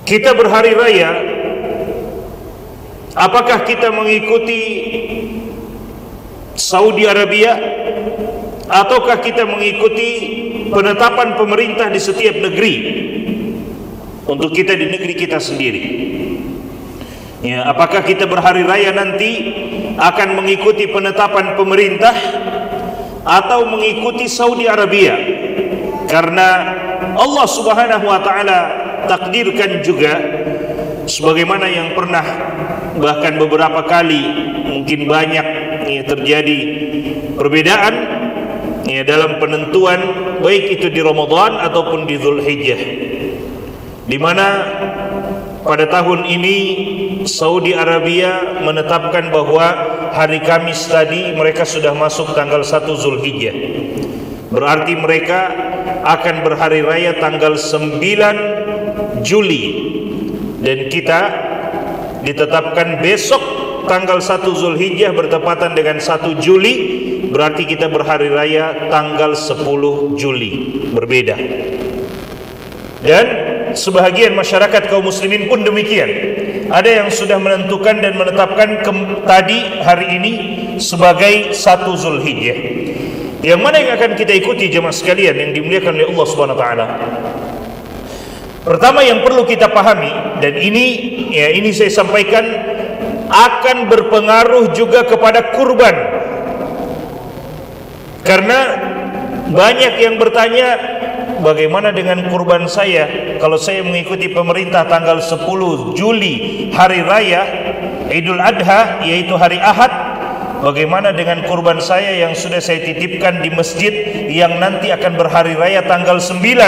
kita berhari raya, apakah kita mengikuti Saudi Arabia ataukah kita mengikuti penetapan pemerintah di setiap negeri untuk kita di negeri kita sendiri? Ya, apakah kita berhari raya nanti akan mengikuti penetapan pemerintah atau mengikuti Saudi Arabia? Karena Allah Subhanahu wa taala takdirkan juga sebagaimana yang pernah bahkan beberapa kali mungkin banyak ya, terjadi perbedaan ya, dalam penentuan baik itu di Ramadan ataupun di Dzulhijjah, di mana pada tahun ini Saudi Arabia menetapkan bahwa hari Kamis tadi mereka sudah masuk tanggal 1 Dzulhijjah. Berarti mereka akan berhari raya tanggal 9 Juli dan kita ditetapkan besok tanggal 1 Dzulhijjah bertepatan dengan 1 Juli, berarti kita berhari raya tanggal 10 Juli, berbeda. Dan sebahagian masyarakat kaum muslimin pun demikian. Ada yang sudah menentukan dan menetapkan tadi hari ini sebagai 1 Dzulhijjah. Yang mana yang akan kita ikuti jemaah sekalian yang dimuliakan oleh Allah Subhanahu wa taala? Pertama yang perlu kita pahami, dan ini saya sampaikan akan berpengaruh juga kepada kurban. Karena banyak yang bertanya, bagaimana dengan kurban saya kalau saya mengikuti pemerintah tanggal 10 Juli hari raya Idul Adha, yaitu hari Ahad? Bagaimana dengan kurban saya yang sudah saya titipkan di masjid yang nanti akan berhari raya tanggal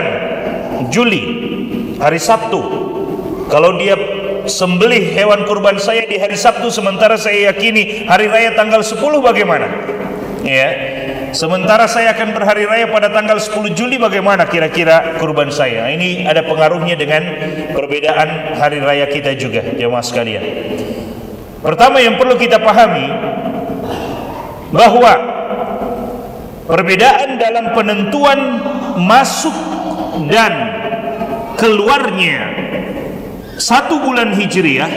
9 Juli hari Sabtu? Kalau dia sembelih hewan kurban saya di hari Sabtu sementara saya yakini hari raya tanggal 10, bagaimana? Ya. Sementara saya akan berhari raya pada tanggal 10 Juli, bagaimana kira-kira kurban saya? Ini ada pengaruhnya dengan perbedaan hari raya kita juga, jemaah sekalian. Pertama yang perlu kita pahami bahwa perbedaan dalam penentuan masuk dan keluarnya 1 bulan Hijriah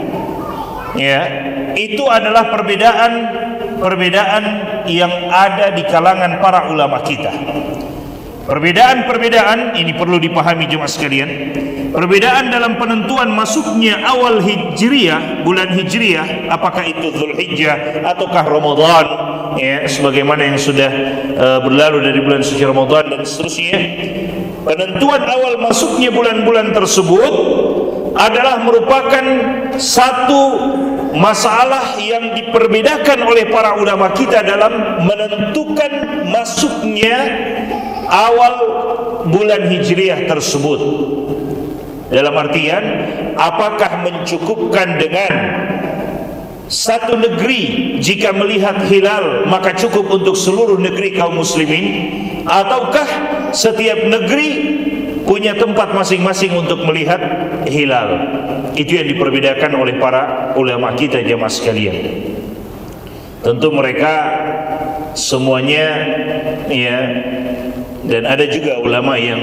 ya, itu adalah perbedaan yang ada di kalangan para ulama kita. Perbedaan ini perlu dipahami jemaah sekalian. Perbedaan dalam penentuan masuknya awal Hijriah, bulan Hijriah, apakah itu Dzulhijjah ataukah Ramadan ya, sebagaimana yang sudah berlalu dari bulan suci Ramadan dan seterusnya. Penentuan awal masuknya bulan-bulan tersebut adalah merupakan satu masalah yang diperbedakan oleh para ulama kita dalam menentukan masuknya awal bulan Hijriah tersebut. Dalam artian, apakah mencukupkan dengan satu negeri jika melihat hilal maka cukup untuk seluruh negeri kaum muslimin, ataukah setiap negeri punya tempat masing-masing untuk melihat hilal? Itu yang diperbedakan oleh para ulama kita jemaah sekalian. Tentu mereka semuanya ya, dan ada juga ulama yang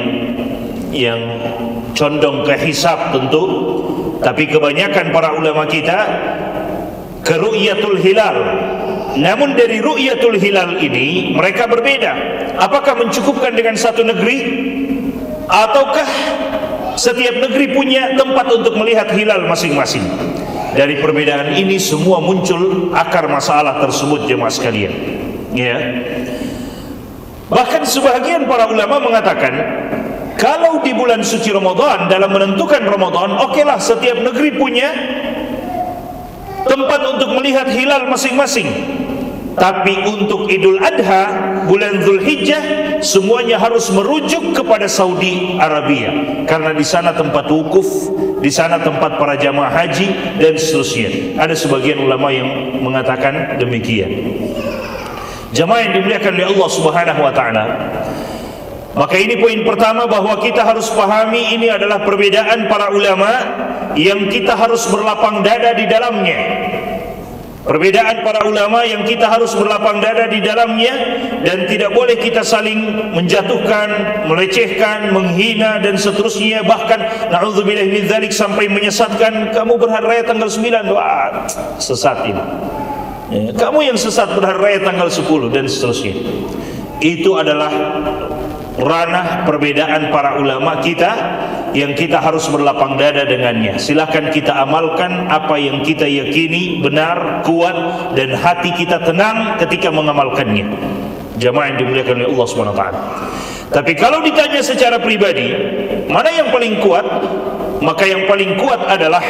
condong ke hisab tentu, tapi kebanyakan para ulama kita ke ru'yatul hilal. Namun dari ru'yatul hilal ini mereka berbeda. Apakah mencukupkan dengan satu negeri ataukah setiap negeri punya tempat untuk melihat hilal masing-masing? Dari perbedaan ini semua muncul akar masalah tersebut jemaah sekalian ya. Bahkan sebahagian para ulama mengatakan, kalau di bulan suci Ramadan dalam menentukan Ramadan, okelah setiap negeri punya tempat untuk melihat hilal masing-masing. Tapi untuk Idul Adha, bulan Dzulhijjah, semuanya harus merujuk kepada Saudi Arabia, karena di sana tempat wukuf, di sana tempat para jamaah haji dan seterusnya. Ada sebagian ulama yang mengatakan demikian. Jamaah yang dimuliakan oleh Allah Subhanahu wa taala, maka ini poin pertama bahwa kita harus pahami ini adalah perbedaan para ulama yang kita harus berlapang dada di dalamnya. Perbedaan para ulama yang kita harus berlapang dada di dalamnya, dan tidak boleh kita saling menjatuhkan, melecehkan, menghina dan seterusnya, bahkan na'udzubillah min dzalik sampai menyesatkan. Kamu berhari raya tanggal 9, wah, sesat ini. Kamu yang sesat berhari raya tanggal 10 dan seterusnya. Itu adalah ranah perbedaan para ulama kita yang kita harus berlapang dada dengannya. Silakan kita amalkan apa yang kita yakini benar, kuat, dan hati kita tenang ketika mengamalkannya. Jamaah yang dimuliakan oleh Allah Subhanahu wa taala. Tapi kalau ditanya secara pribadi, mana yang paling kuat? Maka yang paling kuat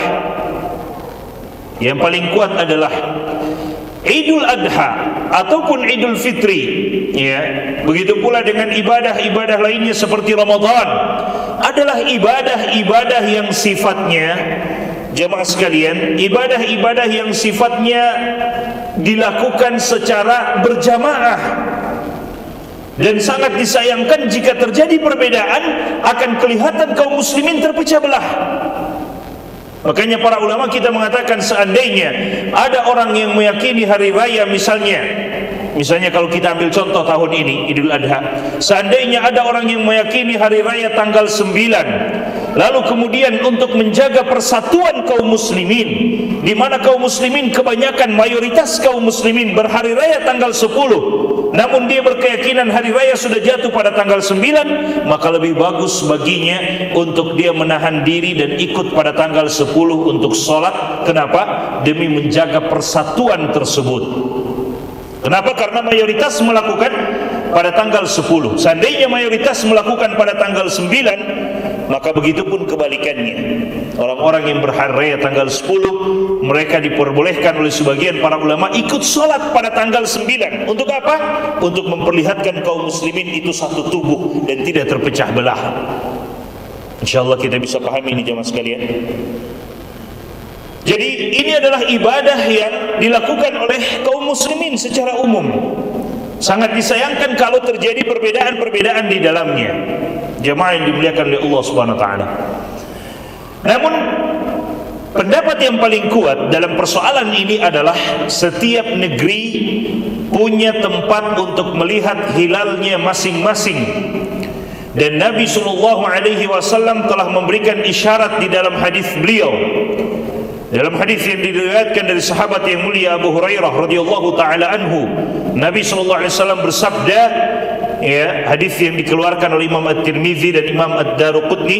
adalah Idul Adha ataupun Idul Fitri, ya. Begitu pula dengan ibadah-ibadah lainnya seperti Ramadan, adalah ibadah-ibadah yang sifatnya, jamaah sekalian, ibadah-ibadah yang sifatnya dilakukan secara berjamaah. Dan sangat disayangkan jika terjadi perbedaan, akan kelihatan kaum muslimin terpecah belah. Makanya para ulama kita mengatakan, seandainya ada orang yang meyakini hari raya, misalnya kalau kita ambil contoh tahun ini Idul Adha, seandainya ada orang yang meyakini hari raya tanggal 9, lalu kemudian untuk menjaga persatuan kaum muslimin, di mana kaum muslimin kebanyakan, mayoritas kaum muslimin berhari raya tanggal 10, namun dia berkeyakinan hari raya sudah jatuh pada tanggal 9, maka lebih bagus baginya untuk dia menahan diri dan ikut pada tanggal 10 untuk sholat. Kenapa? Demi menjaga persatuan tersebut. Kenapa? Karena mayoritas melakukan pada tanggal 10. Seandainya mayoritas melakukan pada tanggal 9, maka begitu pun kebalikannya. Orang-orang yang berhari raya tanggal 10, mereka diperbolehkan oleh sebagian para ulama ikut sholat pada tanggal 9. Untuk apa? Untuk memperlihatkan kaum muslimin itu satu tubuh dan tidak terpecah belah. InsyaAllah kita bisa pahami ini jemaah sekalian. Jadi ini adalah ibadah yang dilakukan oleh kaum muslimin secara umum. Sangat disayangkan kalau terjadi perbedaan-perbedaan di dalamnya. Jemaah yang dimuliakan oleh Allah Subhanahu wa taala. Namun pendapat yang paling kuat dalam persoalan ini adalah setiap negeri punya tempat untuk melihat hilalnya masing-masing. Dan Nabi SAW telah memberikan isyarat di dalam hadis beliau. Dalam hadis yang diriwayatkan dari sahabat yang mulia Abu Hurairah radhiyallahu taala anhu, Nabi SAW bersabda, ya, hadis yang dikeluarkan oleh Imam At-Tirmizi dan Imam Ad-Daruqutni,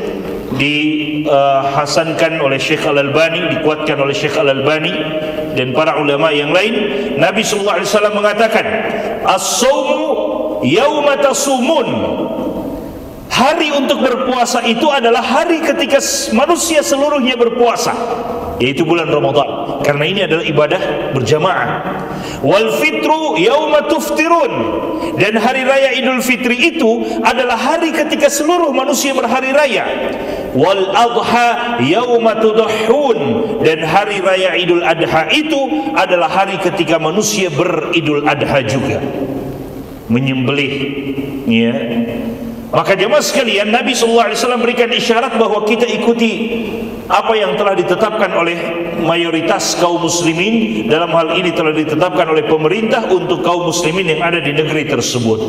dihasankan oleh Syekh Al-Albani, dikuatkan oleh Syekh Al-Albani dan para ulama yang lain. Nabi SAW mengatakan, as-sawmu yauma tasumun. Hari untuk berpuasa itu adalah hari ketika manusia seluruhnya berpuasa, yaitu bulan Ramadan. Karena ini adalah ibadah berjamaah. Wal fitru yauma tuftirun. Dan hari raya Idul Fitri itu adalah hari ketika seluruh manusia berhari raya. Wal adha yauma tudahhun. Dan hari raya Idul Adha itu adalah hari ketika manusia beridul adha juga, menyembelih, ya. Maka jemaah sekalian, Nabi SAW berikan isyarat bahwa kita ikuti apa yang telah ditetapkan oleh mayoritas kaum muslimin. Dalam hal ini telah ditetapkan oleh pemerintah untuk kaum muslimin yang ada di negeri tersebut.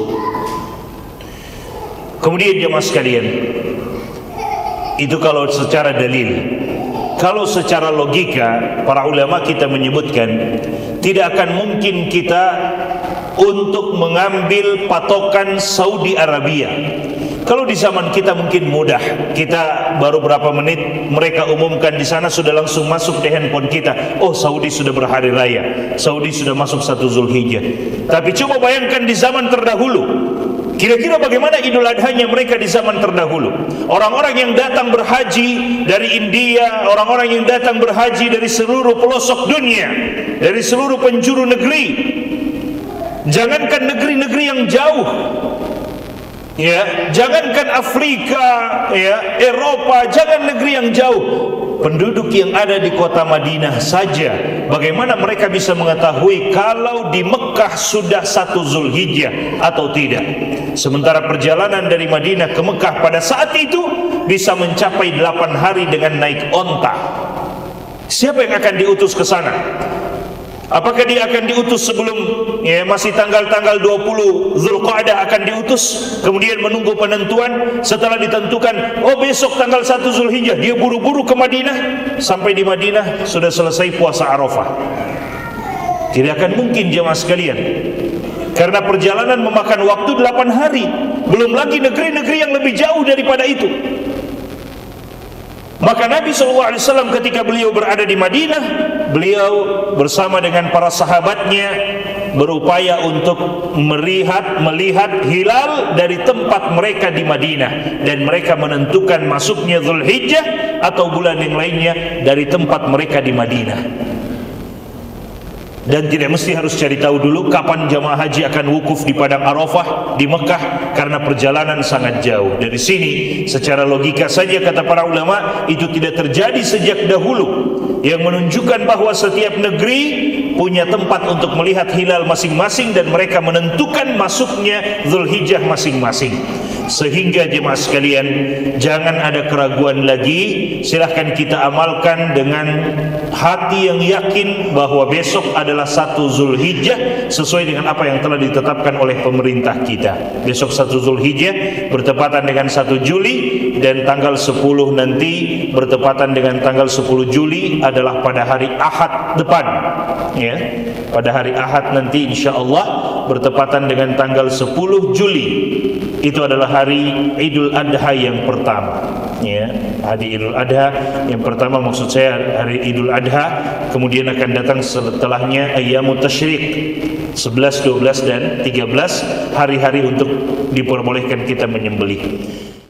Kemudian jemaah sekalian, itu kalau secara dalil. Kalau secara logika, para ulama kita menyebutkan tidak akan mungkin kita untuk mengambil patokan Saudi Arabia. Kalau di zaman kita mungkin mudah, kita baru berapa menit mereka umumkan di sana sudah langsung masuk di handphone kita. Oh, Saudi sudah berhari raya, Saudi sudah masuk 1 Zulhijjah. Tapi coba bayangkan di zaman terdahulu, kira-kira bagaimana Idul Adhanya mereka di zaman terdahulu. Orang-orang yang datang berhaji dari India, orang-orang yang datang berhaji dari seluruh pelosok dunia, dari seluruh penjuru negeri. Jangankan negeri-negeri yang jauh, ya, jangankan Afrika, ya, Eropa, jangan negeri yang jauh, penduduk yang ada di kota Madinah saja, bagaimana mereka bisa mengetahui kalau di Mekah sudah 1 Zulhijjah atau tidak? Sementara perjalanan dari Madinah ke Mekah pada saat itu bisa mencapai 8 hari dengan naik onta. Siapa yang akan diutus ke sana? Apakah dia akan diutus sebelum masih tanggal-tanggal 20 Zulqa'dah akan diutus, kemudian menunggu penentuan, setelah ditentukan besok tanggal 1 Zulhijjah dia buru-buru ke Madinah, sampai di Madinah sudah selesai puasa Arafah? Tidak akan mungkin jemaah sekalian, karena perjalanan memakan waktu 8 hari, belum lagi negeri-negeri yang lebih jauh daripada itu. Maka Nabi SAW ketika beliau berada di Madinah, beliau bersama dengan para sahabatnya berupaya untuk melihat hilal dari tempat mereka di Madinah, dan mereka menentukan masuknya Zulhijjah atau bulan yang lainnya dari tempat mereka di Madinah. Dan tidak mesti harus cari tahu dulu kapan jamaah haji akan wukuf di padang Arafah di Mekah, karena perjalanan sangat jauh. Dari sini secara logika saja kata para ulama, itu tidak terjadi sejak dahulu, yang menunjukkan bahwa setiap negeri punya tempat untuk melihat hilal masing-masing, dan mereka menentukan masuknya Zulhijjah masing-masing. Sehingga jemaah sekalian, jangan ada keraguan lagi, silahkan kita amalkan dengan hati yang yakin bahwa besok adalah 1 Zulhijjah sesuai dengan apa yang telah ditetapkan oleh pemerintah kita. Besok 1 Zulhijjah bertepatan dengan 1 Juli, dan tanggal 10 nanti bertepatan dengan tanggal 10 Juli adalah pada hari Ahad depan, ya. Pada hari Ahad nanti insyaallah bertepatan dengan tanggal 10 Juli. Itu adalah hari Idul Adha yang pertama, ya. Hari Idul Adha yang pertama, maksud saya hari Idul Adha, kemudian akan datang setelahnya Ayyamut Tasyrik 11, 12 dan 13, hari-hari untuk diperbolehkan kita menyembelih.